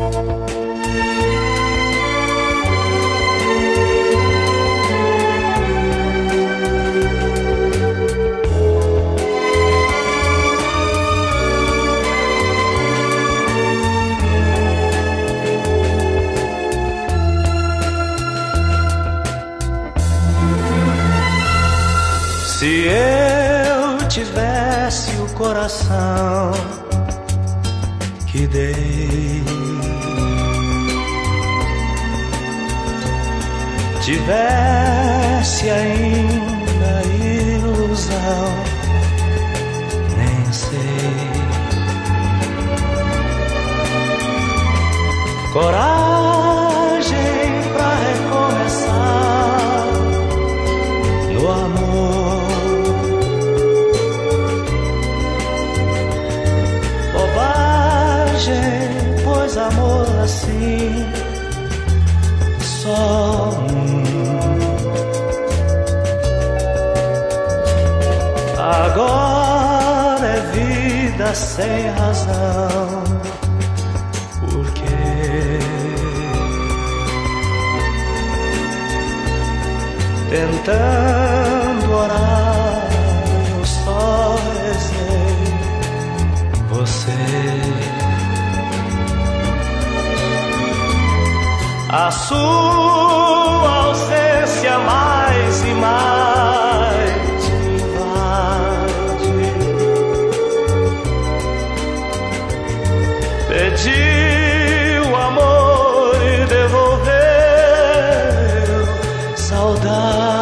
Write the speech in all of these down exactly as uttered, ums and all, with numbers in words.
Se eu tivesse o coração que dei, tivesse ainda ilusão, nem sei, coragem pra recomeçar no amor. Pois amor assim só um. Agora é vida sem razão, porque tentando orar eu só rezei você. A sua ausência mais e mais me invade. Pediu amor e devolveu saudade.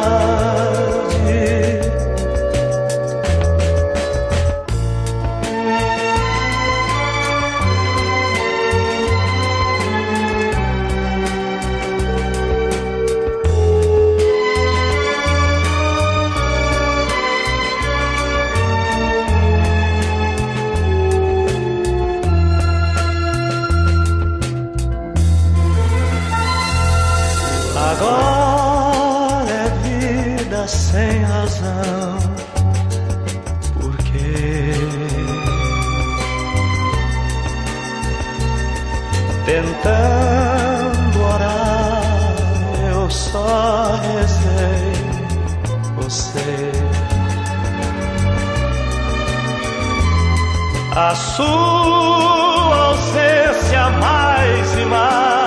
Agora é vida sem razão, porque tentando orar eu só rezei você. A sua ausência mais e mais